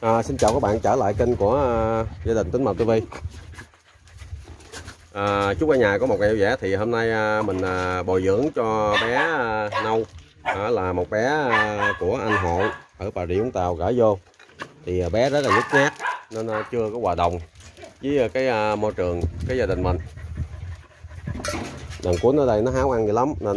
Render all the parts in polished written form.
Xin chào các bạn trở lại kênh của gia đình Tính Mập TV. Chúc cả nhà có một ngày vui vẻ. Thì hôm nay mình bồi dưỡng cho bé Nâu, là một bé của anh Hộ ở Bà Rịa Vũng Tàu gửi vô. Thì bé rất là nhút nhát nên chưa có hòa đồng với cái môi trường cái gia đình mình. Đàn cuốn ở đây nó háo ăn dữ lắm nên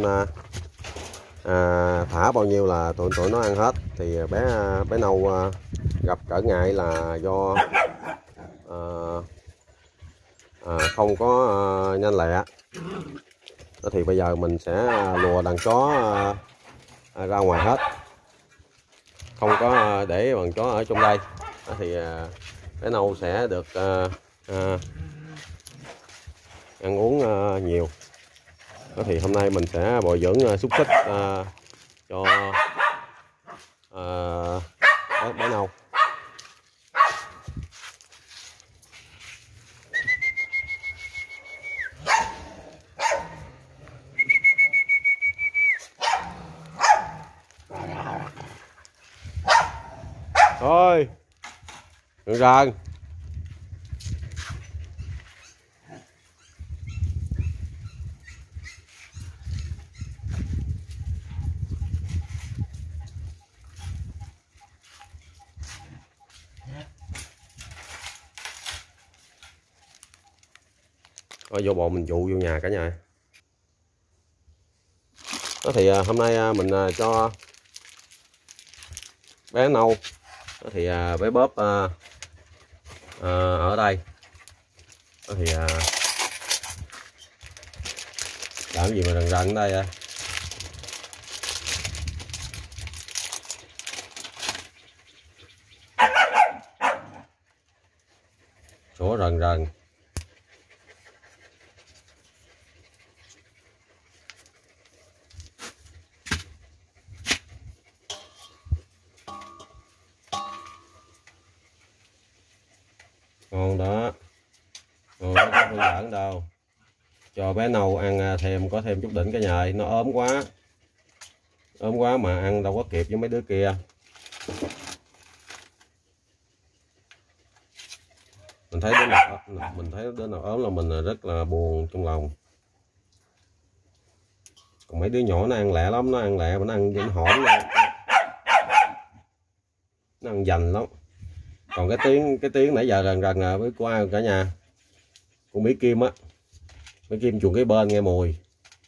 thả bao nhiêu là tụi nó ăn hết. Thì bé Nâu gặp trở ngại là do không có nhanh lẹ. Thì bây giờ mình sẽ lùa đàn chó ra ngoài hết, không có để đàn chó ở trong đây. Thì bé Nâu sẽ được ăn uống nhiều. Thì hôm nay mình sẽ bồi dưỡng xúc xích cho bé Nâu. Thôi đừng rần. Rồi vô bồn mình dụ vô nhà cả nhà. Thì hôm nay mình cho bé Nâu thì bé Bóp ở đây. Thì làm gì mà rần rần ở đây à? Sủa rần rần. Ngon đó. Ngon, nó có phương giỡn đâu. Cho bé Nâu ăn thêm, có thêm chút đỉnh cả nhà. Nó ốm quá. Ốm quá mà ăn đâu có kịp với mấy đứa kia. Mình thấy đứa nào ốm là mình rất là buồn trong lòng. Còn mấy đứa nhỏ nó ăn lẹ lắm, nó ăn lẹ mà nó ăn nó hổn luôn. Nó ăn dành lắm. Còn cái tiếng nãy giờ rần rần với của ai cả nhà? Con Mỹ Kim á. Mỹ Kim chuồng cái bên nghe mùi.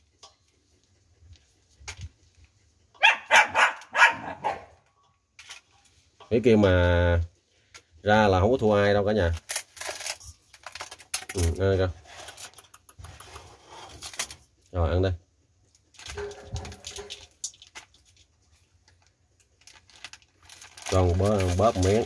Mỹ Kim mà ra là không có thua ai đâu cả nhà. Ăn coi. Rồi ăn đây. Con bóp miếng.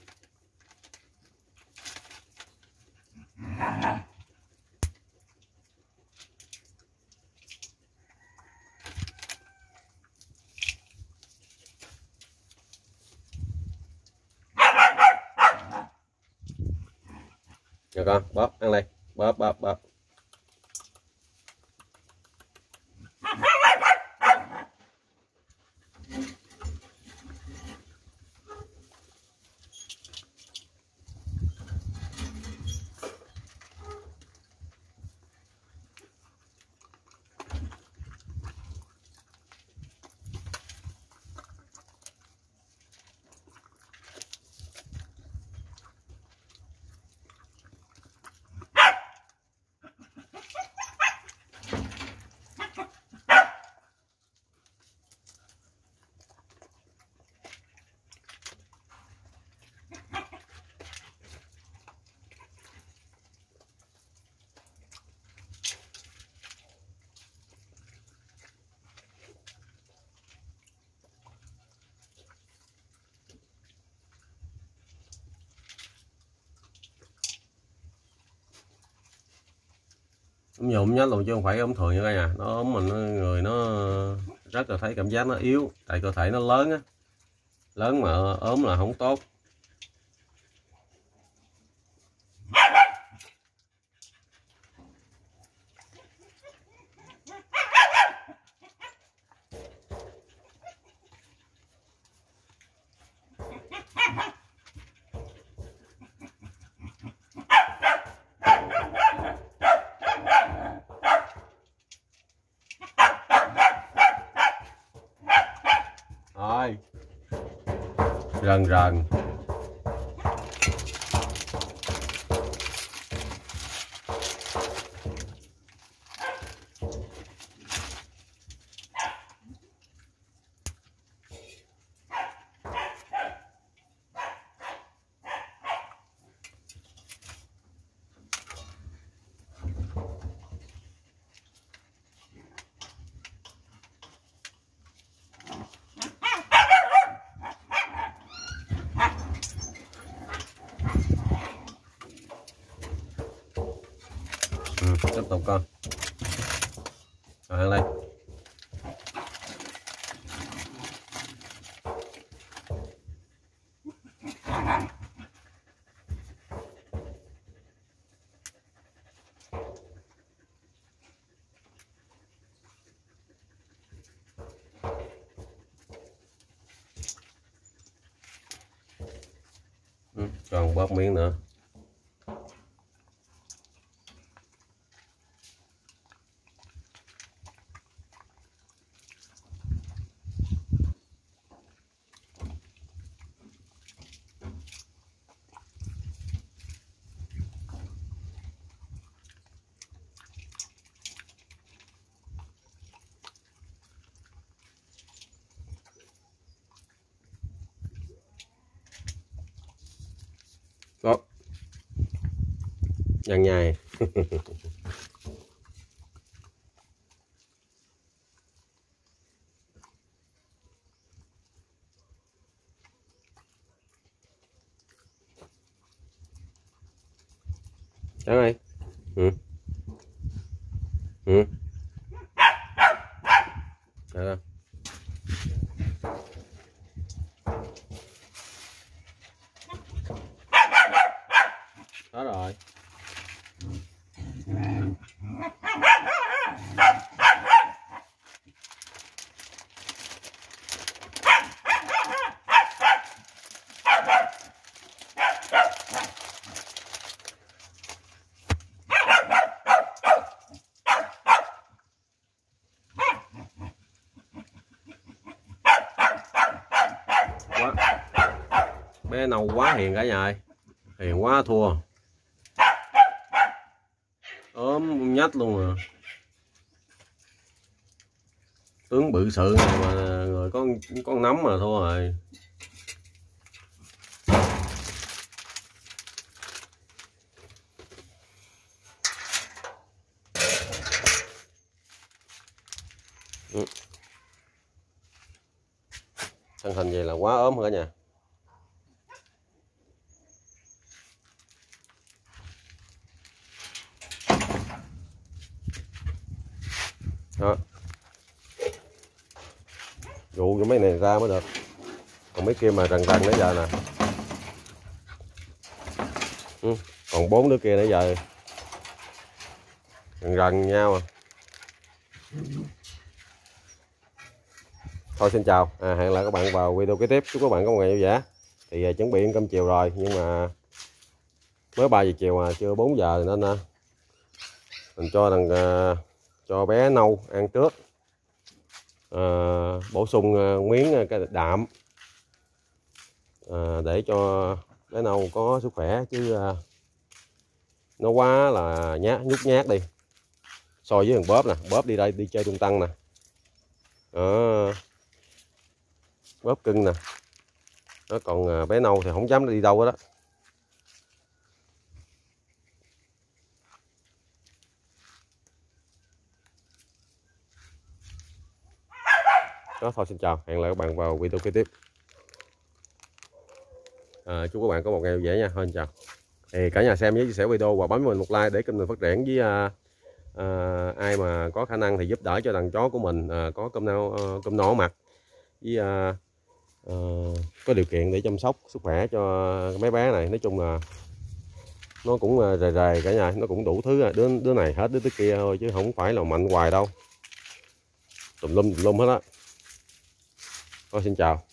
Rồi con bóp ăn đây, bóp. Ốm nhụm nhá luôn chứ không phải ốm thường như cả nhà. Nó ốm mình người nó rất là thấy cảm giác nó yếu, tại cơ thể nó lớn á. Lớn mà ốm là không tốt. rần rần. Tiếp tục con. Rồi ăn lên. Còn bóp miếng nữa. Đó. Nhăn nhai. Đó ơi. Ừ. Ừ. Đó. Đó rồi. Quá. Bé nâu quá hiền cả nhà ơi. Hiền quá thua. Ốm nhách luôn à. Tướng bự sự này mà người con nấm mà thua rồi. Thân hình vậy là quá ốm cả nhà. Đó. Dụ cho mấy này ra mới được. Còn mấy kia mà rần rần nãy giờ nè. Còn 4 đứa kia nãy giờ rần rần nhau à. Thôi xin chào, hẹn lại các bạn vào video kế tiếp. Chúc các bạn có một ngày vui vẻ. Thì chuẩn bị ăn cơm chiều rồi, nhưng mà mới 3 giờ chiều mà chưa 4 giờ nên mình cho bé nâu ăn trước, bổ sung miếng cái đạm để cho bé nâu có sức khỏe, chứ nó quá là nhút nhát đi so với thằng bóp nè. Bóp đi đây đi chơi tung tăng nè, bóp cưng nè. Nó còn bé nâu thì không dám đi đâu hết đó. Đó, thôi xin chào, hẹn lại các bạn vào video kế tiếp. Chúc các bạn có một ngày vui vẻ nha. Thôi xin chào. Thì cả nhà xem nhớ chia sẻ video và bấm mình một like để kênh mình phát triển, với ai mà có khả năng thì giúp đỡ cho đàn chó của mình có cơm no mặt, với có điều kiện để chăm sóc sức khỏe cho mấy bé này. Nói chung là nó cũng rề rề cả nhà, nó cũng đủ thứ, đứa này hết đứa kia thôi, chứ không phải là mạnh hoài đâu, tùm lum hết á. Thôi xin chào.